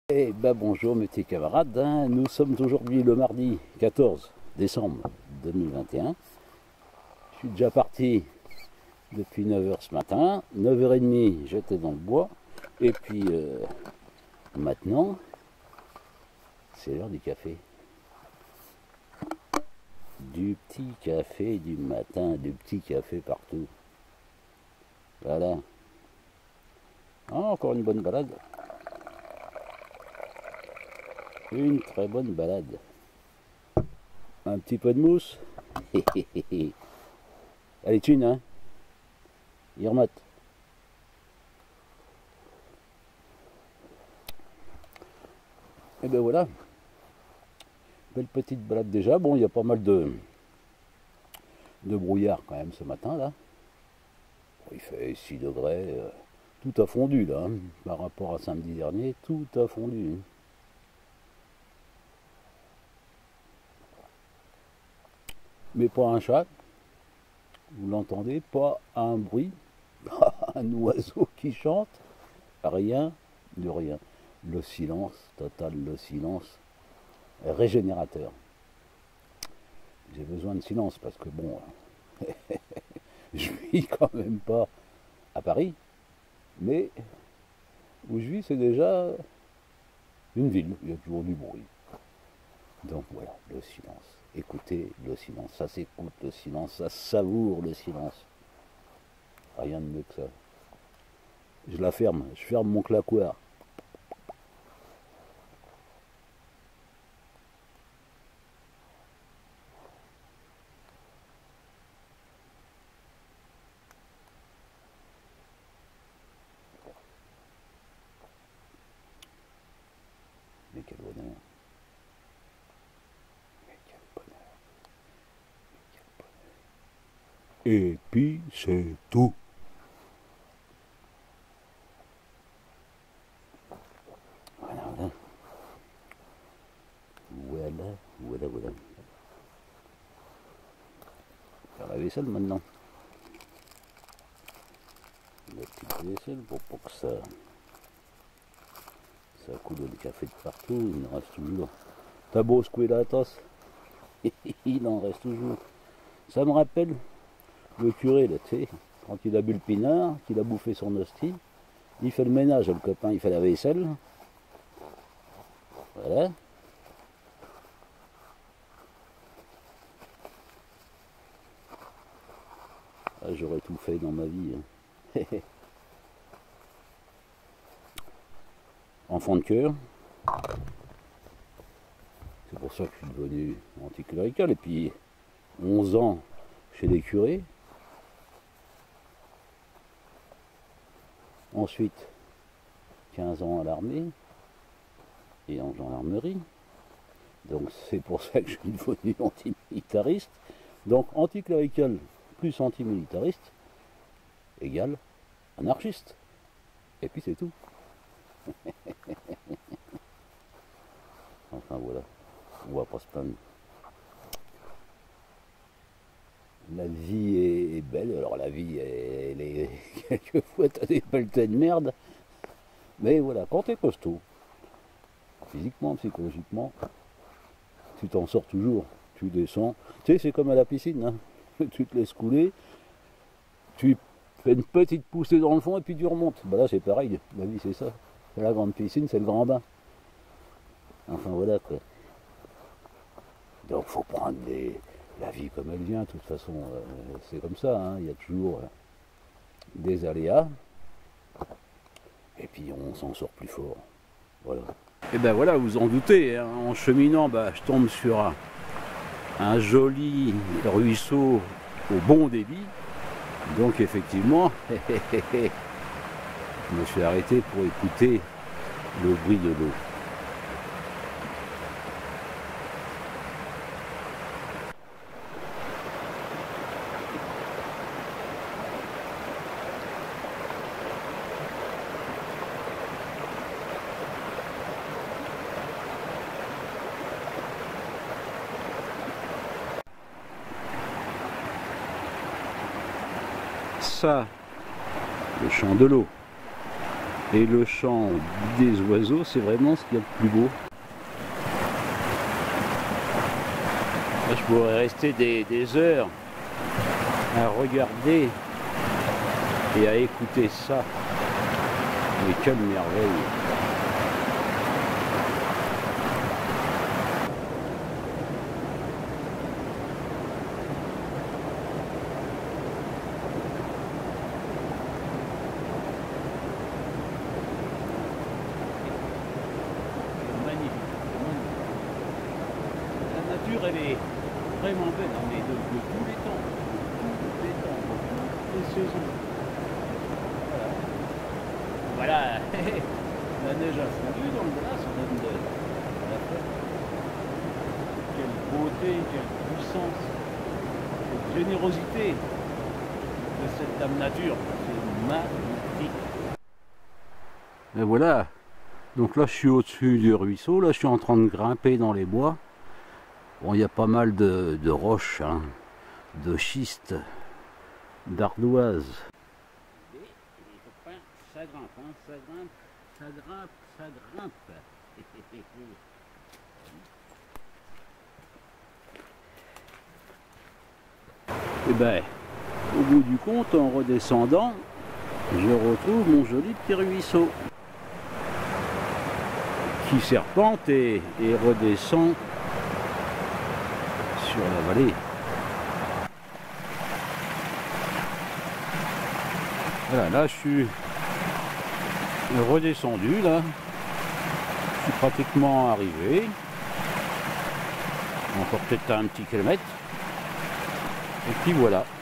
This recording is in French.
Eh ben bonjour mes petits camarades, hein. Nous sommes aujourd'hui le mardi 14 décembre 2021. Je suis déjà parti depuis 9 h ce matin, 9 h 30 j'étais dans le bois, et puis maintenant c'est l'heure du café. Du petit café du matin, du petit café partout. Voilà. Ah, encore une bonne balade. Une très bonne balade. Un petit peu de mousse. Allez, thune, hein. Il remote. Et ben voilà. Belle petite balade déjà. Bon, il y a pas mal de brouillard quand même ce matin là. Il fait 6 degrés. Tout a fondu là. Hein. Par rapport à samedi dernier, tout a fondu. Hein. Mais pas un chat, vous l'entendez, pas un bruit, pas un oiseau qui chante, rien de rien. Le silence total, le silence régénérateur. J'ai besoin de silence parce que bon, je vis quand même pas à Paris, mais où je vis c'est déjà une ville, il y a toujours du bruit. Donc voilà, le silence. Écoutez le silence, ça s'écoute le silence, ça savoure le silence. Rien de mieux que ça. Je la ferme, je ferme mon claquoir. Mais quel bonheur. Mais quel bonheur. Mais quel bonheur. Et puis c'est tout. Voilà, voilà. Voilà, voilà, voilà. Faire la vaisselle maintenant. La petite vaisselle pour que ça coule le café de partout, il en reste toujours. T'as beau secouer la tasse, il en reste toujours. Ça me rappelle le curé, là, tu sais, quand il a bu le pinard, qu'il a bouffé son hostie, il fait le ménage, le copain, il fait la vaisselle. Voilà. Ah, j'aurais tout fait dans ma vie. Hein. Enfant de cœur. C'est pour ça que je suis devenu anticlérical. Et puis 11 ans chez les curés. Ensuite 15 ans à l'armée et en gendarmerie. Donc c'est pour ça que je suis devenu antimilitariste. Donc anticlérical plus antimilitariste égale anarchiste. Et puis c'est tout. Enfin voilà, on va pas se plaindre. La vie est belle, alors la vie elle est quelquefois t'as des pelletés de merde, mais voilà, quand t'es costaud, physiquement, psychologiquement, tu t'en sors toujours, tu descends, tu sais c'est comme à la piscine, hein. Tu te laisses couler, tu fais une petite poussée dans le fond et puis tu remontes, bah là c'est pareil, la vie c'est ça, c'est la grande piscine, c'est le grand bain. Enfin voilà quoi. Donc faut prendre la vie comme elle vient, de toute façon, c'est comme ça, hein. Il y a toujours des aléas, et puis on s'en sort plus fort. Voilà. Et ben voilà, vous en doutez, hein, en cheminant, je tombe sur un joli ruisseau au bon débit. Donc effectivement, je me suis arrêté pour écouter le bruit de l'eau. Ça, le chant de l'eau. Et le chant des oiseaux, c'est vraiment ce qu'il y a de plus beau. Là, je pourrais rester des heures à regarder et à écouter ça. Mais quelle merveille! La nature, elle est vraiment belle, hein, mais de tous les temps, de toutes les saisons. Voilà, la neige a fondu dans le glace, ça donne de la fête. Quelle beauté, quelle puissance, quelle générosité de cette dame nature, c'est magnifique. Et voilà, donc là je suis au-dessus du ruisseau, là je suis en train de grimper dans les bois. Bon, il y a pas mal de roches, hein, de schiste, d'ardoises. Et les copains, ça grimpe, hein, ça grimpe, ça grimpe, ça grimpe. Et ben, au bout du compte, en redescendant, je retrouve mon joli petit ruisseau qui serpente et redescend sur la vallée. Voilà, là je suis redescendu, là je suis pratiquement arrivé, encore peut-être un petit kilomètre, et puis voilà.